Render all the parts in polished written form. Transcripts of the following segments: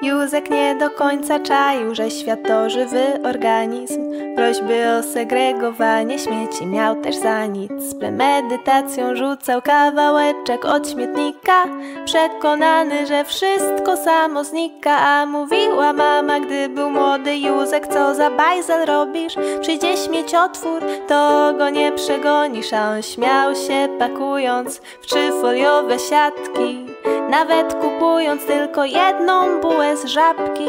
Józek nie do końca czaił, że świat to żywy organizm. Prośby o segregowanie śmieci miał też za nic. Z premedytacją rzucał kawałeczek od śmietnika, przekonany, że wszystko samo znika. A mówiła mama, gdy był młody Józek: co za bajzel robisz? Przyjdzie śmieciotwór, to go nie przegonisz. A on śmiał się, pakując w 3-foliowe siatki, nawet kupując tylko jedną bułę z żabki.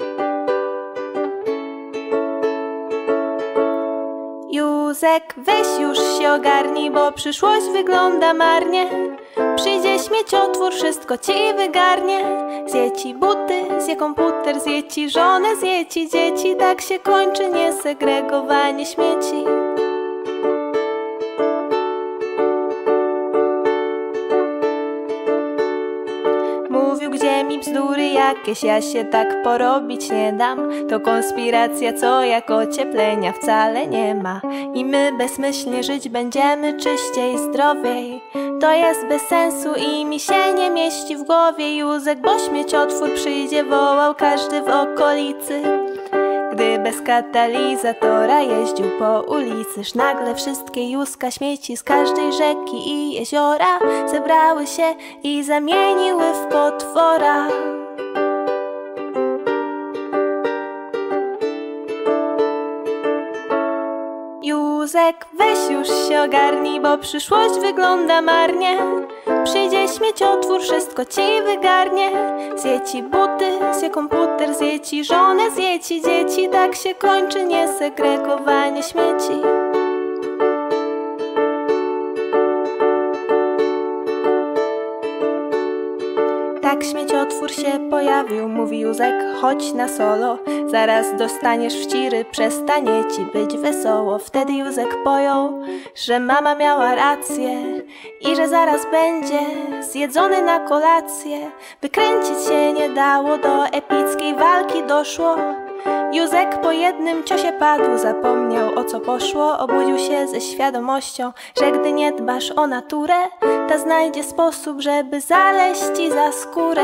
Józek, weź już się ogarnij, bo przyszłość wygląda marnie. Przyjdzie śmieciotwór, wszystko ci wygarnie. Zje ci buty, zje komputer, zje ci żonę, zje ci dzieci. Tak się kończy niesegregowanie śmieci. Mówił, gdzie mi bzdury jakieś, ja się tak porobić nie dam. To konspiracja, co jak ocieplenia wcale nie ma. I my bezmyślnie żyć będziemy czyściej, zdrowiej. To jest bez sensu i mi się nie mieści w głowie. Józek, bo śmieciotwór przyjdzie, wołał każdy w okolicy, gdy bez katalizatora jeździł po ulicy. Nagle wszystkie Józka śmieci z każdej rzeki i jeziora zebrały się i zamieniły w potwora. Józek, weź już się ogarnij, bo przyszłość wygląda marnie. Przyjdzie śmieciotwór, wszystko ci wygarnie. Zje ci buty, zje komputer, zje ci żonę, zje ci dzieci. Tak się kończy niesegregowanie śmieci. Tak śmieciotwór się pojawił, mówi Józek: chodź na solo, zaraz dostaniesz wciry, przestanie ci być wesoło. Wtedy Józek pojął, że mama miała rację i że zaraz będzie zjedzony na kolację. Wykręcić się nie dało, do epickiej walki doszło. Józek po jednym ciosie padł, zapomniał, o co poszło. Obudził się ze świadomością, że gdy nie dbasz o naturę, ta znajdzie sposób, żeby zaleźć ci za skórę.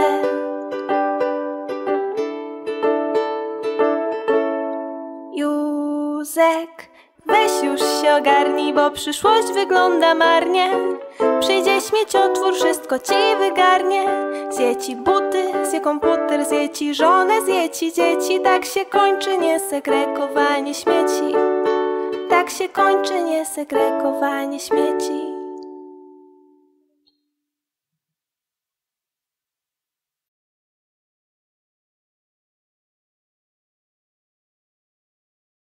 Józek, weź już się ogarnij, bo przyszłość wygląda marnie. Przyjdzie śmieciotwór, wszystko ci wygarnie. Zje ci buty, zje komputer, zje ci żonę, zje ci dzieci. Tak się kończy niesegregowanie śmieci. Tak się kończy niesegregowanie śmieci.